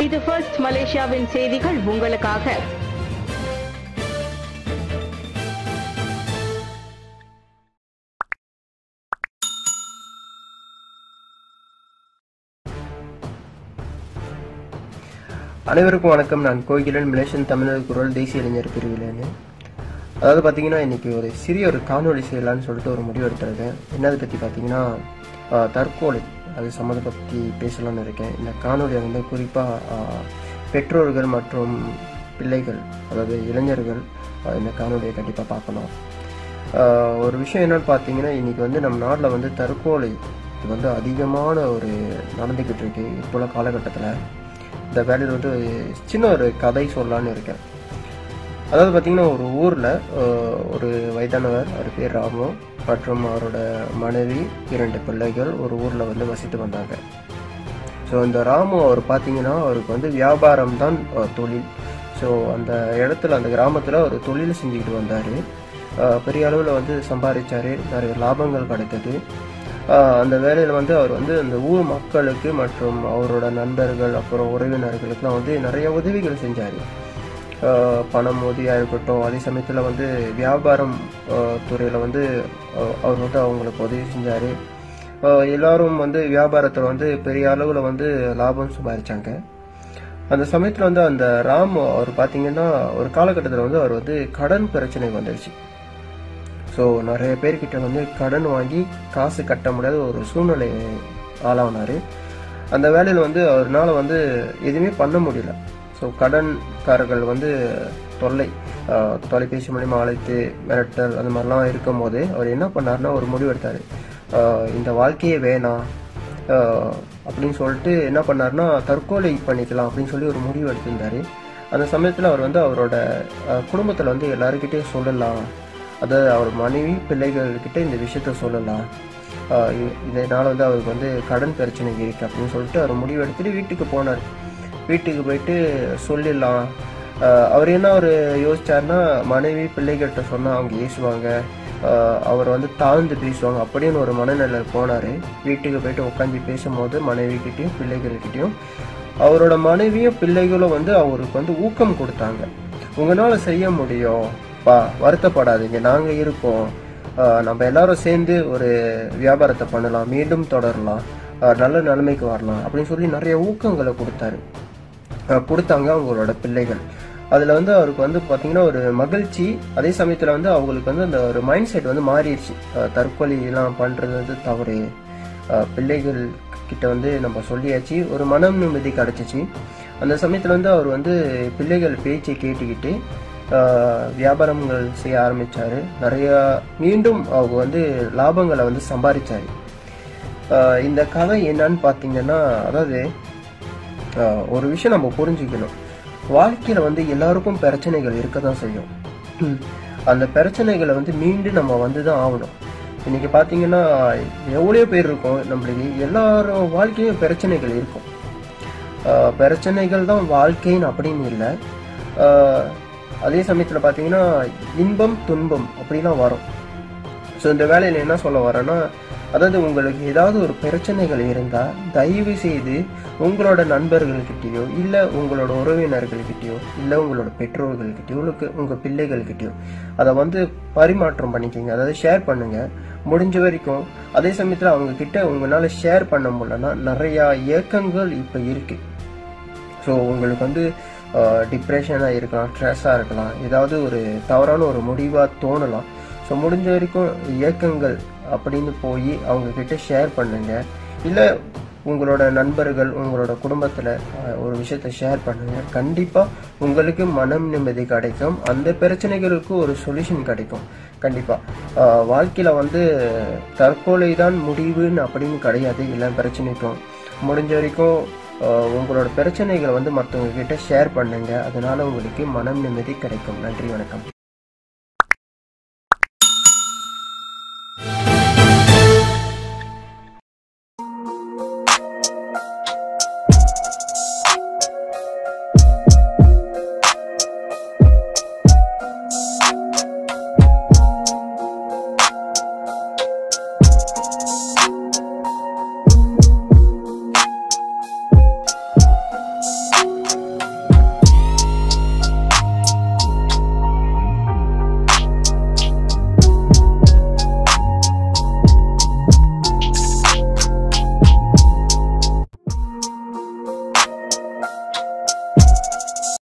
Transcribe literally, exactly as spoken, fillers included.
இது ஃபர்ஸ்ட் மலேசியாவின் செய்திகள் உங்களுக்காக. அனைவருக்கும் வணக்கம். நான் கோகிலன், மலேசியன் தமிழர் குரல் தேசிய இளைஞர் பிரிவிலேன்னு. அதாவது பார்த்தீங்கன்னா இன்றைக்கி ஒரு சிறிய ஒரு காணொலி செய்யலான்னு சொல்லிட்டு ஒரு முடிவு எடுத்திருக்கேன். என்னதை பற்றி பார்த்தீங்கன்னா தற்கொலை, அது சம்மந்தத்தை பற்றி பேசலான்னு இருக்கேன். இந்த காணொலியை வந்து குறிப்பாக பெற்றோர்கள் மற்றும் பிள்ளைகள், அதாவது இளைஞர்கள் இந்த காணொலியை கண்டிப்பாக பார்க்கணும். ஒரு விஷயம் என்னன்னு பார்த்தீங்கன்னா, இன்றைக்கி வந்து நம்ம நாட்டில் வந்து தற்கொலை இது வந்து அதிகமான ஒரு நடந்துக்கிட்டு இருக்கு இப்போ உள்ள காலகட்டத்தில். இந்த வேலையில் வந்து சின்ன ஒரு கதை சொல்லலான்னு இருக்கேன். அதாவது பார்த்திங்கன்னா, ஒரு ஊரில் ஒரு வயதானவர், அவர் பேர் ராமு மற்றும் அவரோட மனைவி, இரண்டு பிள்ளைகள் ஒரு ஊரில் வந்து வசித்து வந்தாங்க. ஸோ இந்த ராமு அவர் பார்த்திங்கன்னா, அவருக்கு வந்து வியாபாரம் தான் தொழில். ஸோ அந்த இடத்துல, அந்த கிராமத்தில் ஒரு தொழில் செஞ்சுக்கிட்டு வந்தார். பெரிய அளவில் வந்து சம்பாதிச்சார், நிறைய லாபங்கள் கிடைத்தது. அந்த வேலையில் வந்து அவர் வந்து அந்த ஊர் மக்களுக்கு மற்றும் அவரோட நண்பர்கள் அப்புறம் உறவினர்களுக்கெல்லாம் வந்து நிறைய உதவிகள் செஞ்சார். பணம் உதவியாக இருக்கட்டும், அதே சமயத்தில் வந்து வியாபாரம் துறையில் வந்து அவர் வந்து அவங்களுக்கு உதவி செஞ்சார். எல்லாரும் வந்து வியாபாரத்தில் வந்து பெரிய அளவில் வந்து லாபம் சம்பாதிச்சாங்க. அந்த சமயத்தில் வந்து அந்த ராம் அவர் பார்த்திங்கன்னா, ஒரு காலகட்டத்தில் வந்து அவர் வந்து கடன் பிரச்சனை வந்துடுச்சு. ஸோ நிறைய பேர்கிட்ட வந்து கடன் வாங்கி காசு கட்ட முடியாத ஒரு சூழ்நிலை ஆளானார். அந்த வேலையில் வந்து அவரால் வந்து எதுவுமே பண்ண முடியல. ஸோ கடன்காரர்கள் வந்து தொல்லை, தொலைபேசி மூலிமா அழைத்து மிரட்டல் அந்த மாதிரிலாம் இருக்கும் போது அவர் என்ன பண்ணார்னா, ஒரு முடிவு எடுத்தார். இந்த வாழ்க்கையே வேணாம் அப்படின்னு சொல்லிட்டு என்ன பண்ணார்னா, தற்கொலை பண்ணிக்கலாம் அப்படின்னு சொல்லி ஒரு முடிவு எடுத்திருந்தார். அந்த சமயத்தில் அவர் வந்து அவரோட குடும்பத்தில் வந்து எல்லாருக்கிட்டையும் சொல்லலாம், அதாவது அவர் மனைவி பிள்ளைகள்கிட்ட இந்த விஷயத்த சொல்லலாம், இதனால் வந்து அவருக்கு வந்து கடன் பிரச்சனை இருக்குது அப்படின்னு சொல்லிட்டு அவர் முடிவு எடுத்துட்டு வீட்டுக்கு போனார். வீட்டுக்கு போயிட்டு சொல்லிடலாம். அவர் என்ன ஒரு யோசிச்சார்னா, மனைவி பிள்ளைகள்கிட்ட சொன்னால் அவங்க ஏசுவாங்க, அவர் வந்து தாழ்ந்து பேசுவாங்க அப்படின்னு ஒரு மனநிலை போனார். வீட்டுக்கு போயிட்டு உட்காந்து பேசும்போது மனைவிக்கிட்டையும் பிள்ளைகள்கிட்டையும் அவரோட மனைவியும் பிள்ளைகளும் வந்து அவருக்கு வந்து ஊக்கம் கொடுத்தாங்க. உங்களால் செய்ய முடியும் பா, வருத்தப்படாதீங்க, நாங்கள் இருக்கோம், நம்ம எல்லாரும் சேர்ந்து ஒரு வியாபாரத்தை பண்ணலாம், மீண்டும் தொடரலாம், நல்ல நிலைமைக்கு வரலாம் அப்படின்னு சொல்லி நிறைய ஊக்கங்களை கொடுத்தாரு கொடுத்தாங்க அவங்களோட பிள்ளைகள். அதில் வந்து அவருக்கு வந்து பார்த்திங்கன்னா ஒரு மகிழ்ச்சி. அதே சமயத்தில் வந்து அவங்களுக்கு வந்து அந்த ஒரு மைண்ட் செட் வந்து மாறிடுச்சு. தற்கொலையெல்லாம் பண்ணுறது வந்து தவறு, பிள்ளைகள் கிட்ட வந்து நம்ம சொல்லியாச்சு, ஒரு மனம் நிம்மதி கிடச்சிச்சு. அந்த சமயத்தில் வந்து அவர் வந்து பிள்ளைகள் பேச்சை கேட்டுக்கிட்டு வியாபாரங்கள் செய்ய ஆரம்பித்தார். நிறையா மீண்டும் அவங்க வந்து லாபங்களை வந்து சம்பாதிச்சார். இந்த கதை என்னன்னு பார்த்தீங்கன்னா, அதாவது ஒரு விஷயம் நம்ம புரிஞ்சுக்கணும். வாழ்க்கையில் வந்து எல்லாருக்கும் பிரச்சனைகள் இருக்க தான் செய்யும். அந்த பிரச்சனைகளை வந்து மீண்டும் நம்ம வந்து தான் ஆகணும். இன்னைக்கு பார்த்தீங்கன்னா எவ்வளோ பேர் இருக்கும் நம்மளுக்கு, எல்லாரும் வாழ்க்கையும் பிரச்சனைகள் இருக்கும். பிரச்சனைகள் தான் வாழ்க்கைன்னு அப்படின்னு இல்லை. அதே சமயத்தில் பார்த்தீங்கன்னா இன்பம் துன்பம் அப்படிலாம் வரும். ஸோ இந்த வேலையில் என்ன சொல்ல வரேன்னா, அதாவது உங்களுக்கு ஏதாவது ஒரு பிரச்சனைகள் இருந்தால் தயவு செய்து உங்களோட நண்பர்கள்கிட்டயோ இல்லை உங்களோட உறவினர்கள்கிட்டயோ இல்லை உங்களோட பெற்றோர்கள்கிட்டயோ உங்களுக்கு உங்கள் பிள்ளைகள்கிட்டயோ அதை வந்து பரிமாற்றம் பண்ணிக்கிங்க, அதாவது ஷேர் பண்ணுங்கள் முடிஞ்ச வரைக்கும். அதே சமயத்தில் அவங்கக்கிட்ட உங்களால் ஷேர் பண்ண முடியலன்னா நிறையா இயக்கங்கள் இப்போ இருக்குது. ஸோ உங்களுக்கு வந்து டிப்ரெஷனாக இருக்கலாம், ஸ்ட்ரெஸ்ஸாக இருக்கலாம், ஏதாவது ஒரு தவறான ஒரு முடிவாக தோணலாம். ஸோ முடிஞ்ச வரைக்கும் இயக்கங்கள் அப்படின்னு போய் அவங்கக்கிட்ட ஷேர் பண்ணுங்க. இல்லை உங்களோட நண்பர்கள் உங்களோட குடும்பத்தில் ஒரு விஷயத்த ஷேர் பண்ணுங்க. கண்டிப்பாக உங்களுக்கு மனம் நிம்மதி கிடைக்கும், அந்த பிரச்சனைகளுக்கு ஒரு சொல்யூஷன் கிடைக்கும். கண்டிப்பாக வாழ்க்கையில் வந்து தற்கொலை தான் முடிவுன்னு அப்படின்னு கிடையாது. எல்லா பிரச்சனைக்கும் முடிஞ்ச வரைக்கும் உங்களோட பிரச்சனைகளை வந்து மற்றவங்க கிட்ட ஷேர் பண்ணுங்க. அதனால உங்களுக்கு மனம் நிம்மதி கிடைக்கும். நன்றி, வணக்கம்.